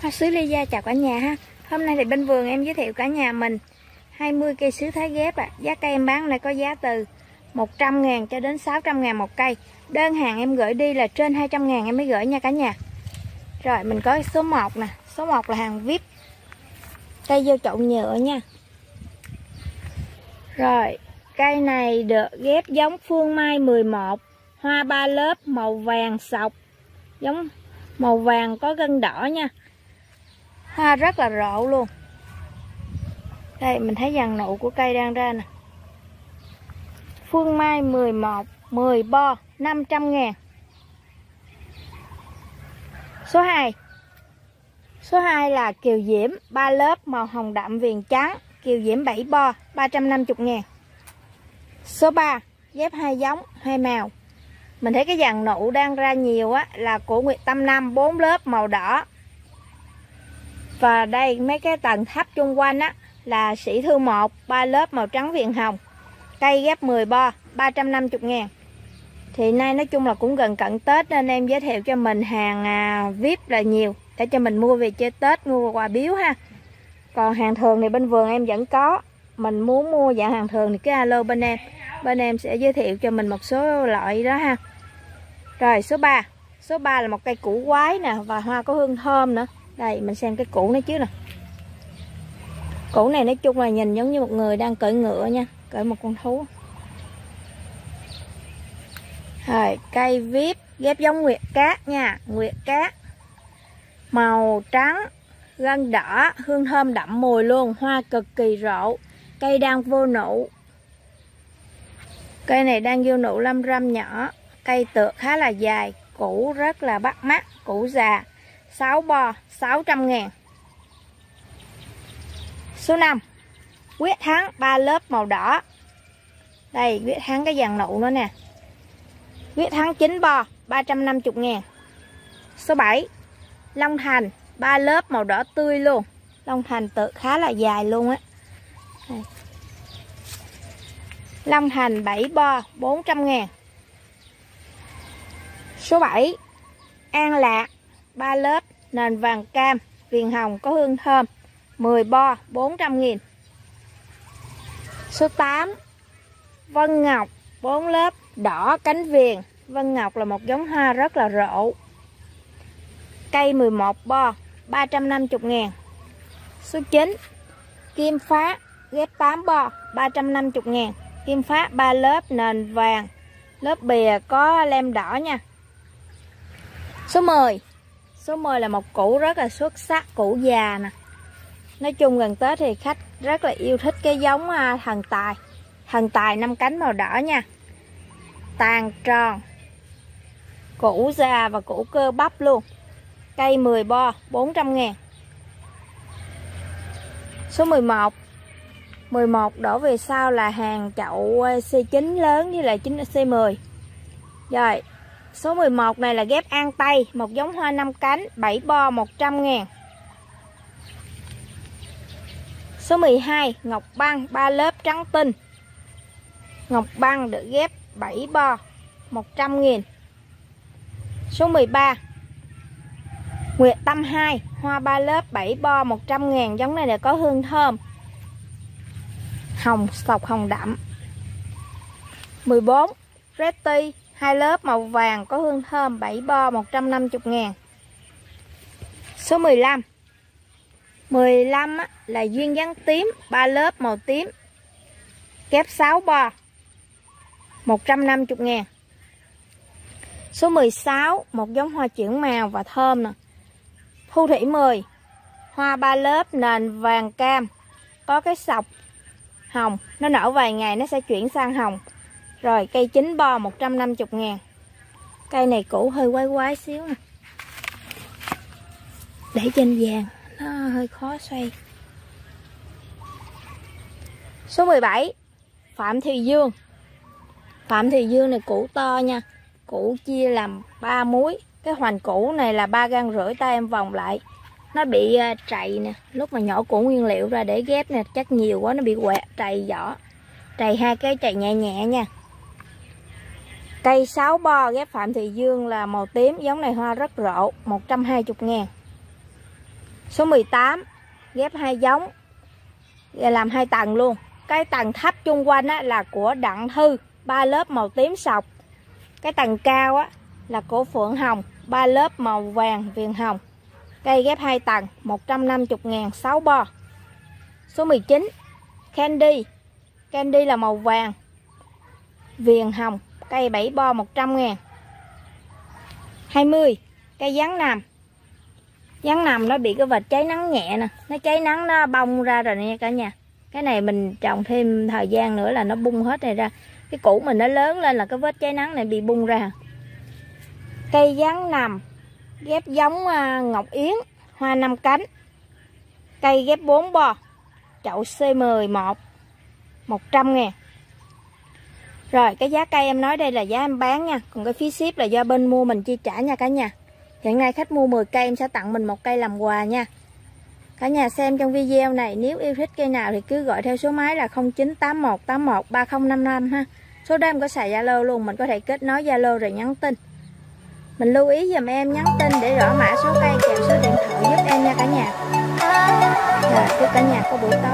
Hoa sứ Ly chào cả nhà ha. Hôm nay thì bên vườn em giới thiệu cả nhà mình 20 cây sứ Thái ghép ạ. Giá cây em bán này có giá từ 100.000 cho đến 600.000 một cây. Đơn hàng em gửi đi là trên 200.000 em mới gửi nha cả nhà. Rồi mình có số 1 nè. Số 1 là hàng VIP. Cây vô chậu nhựa nha. Rồi cây này được ghép giống Phương Mai 11, hoa 3 lớp, màu vàng sọc, giống màu vàng có gân đỏ nha. Hoa rất là rộ luôn. Đây mình thấy dàn nụ của cây đang ra nè. Phương Mai 11, 10 bo, 500.000. Số 2. Số 2 là Kiều Diễm 3 lớp, màu hồng đậm viền trắng, Kiều Diễm 7 bo, 350.000. Số 3 ghép 2 giống 2 màu. Mình thấy cái dàn nụ đang ra nhiều á là của Nguyệt Tâm 5 4 lớp màu đỏ. Và đây mấy cái tầng thấp chung quanh á là Sĩ Thư 1 3 lớp màu trắng viền hồng. Cây ghép 10 bo, 350.000. Thì nay nói chung là cũng gần cận Tết nên em giới thiệu cho mình hàng VIP là nhiều để cho mình mua về chơi Tết, mua quà biếu ha. Còn hàng thường thì bên vườn em vẫn có. Mình muốn mua dạng hàng thường thì cứ alo bên em. Bên em sẽ giới thiệu cho mình một số loại đó ha. Rồi số 3. Số 3 là một cây củ quái nè và hoa có hương thơm nữa. Đây mình xem cái củ này chứ nè. Củ này nói chung là nhìn giống như một người đang cưỡi ngựa nha, cưỡi một con thú. Rồi cây VIP ghép giống Nguyệt Cát nha, Nguyệt Cát. Màu trắng, gân đỏ, hương thơm đậm mùi luôn, hoa cực kỳ rộ. Cây đang vô nụ. Cây này đang vô nụ lâm râm nhỏ. Cây tược khá là dài, củ rất là bắt mắt, củ già. 6 bo, 600.000. Số 5 Quyết Thắng 3 lớp màu đỏ. Đây Quyết Thắng cái dàn nụ nữa nè. Quyết Thắng 9 bo, 350.000. Số 7 Long Thành 3 lớp màu đỏ tươi luôn. Long Thành tự khá là dài luôn á. Long Thành 7 bo, 400.000. Số 7 An Lạc 3 lớp nền vàng cam, viền hồng có hương thơm, 10 bo, 400.000. Số 8 Vân Ngọc 4 lớp đỏ cánh viền. Vân Ngọc là một giống hoa rất là rộ. Cây 11 bo, 350.000. Số 9 Kim Phá ghép 8 bo, 350.000. Kim Phá 3 lớp nền vàng, lớp bìa có lem đỏ nha. Số 10. Số 10 là một củ rất là xuất sắc, củ già nè. Nói chung gần Tết thì khách rất là yêu thích cái giống thần tài. Thần tài 5 cánh màu đỏ nha. Tàn tròn, củ già và củ cơ bắp luôn. Cây 10 bo, 400.000. Số 11. 11 đổ về sau là hàng chậu C9 lớn với lại C10. Rồi số 11 này là ghép An Tây, một giống hoa 5 cánh, 7 bo, 100.000. Số 12 Ngọc Băng 3 lớp trắng tinh. Ngọc Băng được ghép 7 bo, 100.000. Số 13 Nguyệt Tâm 2 hoa 3 lớp 7 bo, 100.000. Giống này là có hương thơm, hồng sọc hồng đậm. 14 Retty 2 lớp màu vàng có hương thơm, 7 bo, 150.000. Số 15. 15 là duyên dáng tím 3 lớp màu tím, ghép 6 bo, 150.000. Số 16 một giống hoa chuyển màu và thơm nè. Thu Thủy 10 hoa 3 lớp nền vàng cam, có cái sọc hồng, nó nở vài ngày nó sẽ chuyển sang hồng. Rồi cây 9 bo, 150.000. Cây này củ hơi quái quái xíu nè. Để trên vàng nó hơi khó xoay. Số 17 Phạm Thị Dương. Phạm Thị Dương này củ to nha. Củ chia làm 3 múi. Cái hoành củ này là 3,5 gang, tay em vòng lại. Nó bị trầy nè. Lúc mà nhỏ củ nguyên liệu ra để ghép nè, chắc nhiều quá nó bị quẹt trầy vỏ. Trầy 2 cái trầy nhẹ nhẹ nha. Cây 6 bo ghép Phạm Thị Dương là màu tím, giống này hoa rất rộ, 120.000. Số 18 ghép 2 giống và làm 2 tầng luôn. Cái tầng thấp chung quanh á, là của Đặng Thư, 3 lớp màu tím sọc. Cái tầng cao á, là của Phượng Hồng, 3 lớp màu vàng viền hồng. Cây ghép 2 tầng 150.000 6 bo. Số 19 Candy. Candy là màu vàng viền hồng, cây 7 bo 100.000. 20 cây gián nằm. Gián nằm nó bị cái vệt cháy nắng nhẹ nè, nó cháy nắng nó bong ra rồi nha cả nhà. Cái này mình trồng thêm thời gian nữa là nó bung hết này ra. Cái củ mình nó lớn lên là cái vết cháy nắng này bị bung ra. Cây gián nằm ghép giống Ngọc Yến, hoa 5 cánh. Cây ghép 4 bo, chậu C11 100.000. Rồi cái giá cây em nói đây là giá em bán nha. Còn cái phí ship là do bên mua mình chi trả nha cả nhà. Hiện nay khách mua 10 cây em sẽ tặng mình 1 cây làm quà nha. Cả nhà xem trong video này, nếu yêu thích cây nào thì cứ gọi theo số máy là 0981813055 ha. Số đó em có xài Zalo luôn, mình có thể kết nối Zalo rồi nhắn tin. Mình lưu ý dùm em nhắn tin để rõ mã số cây kèm số điện thoại giúp em nha cả nhà. Rồi chúc cả nhà có buổi tối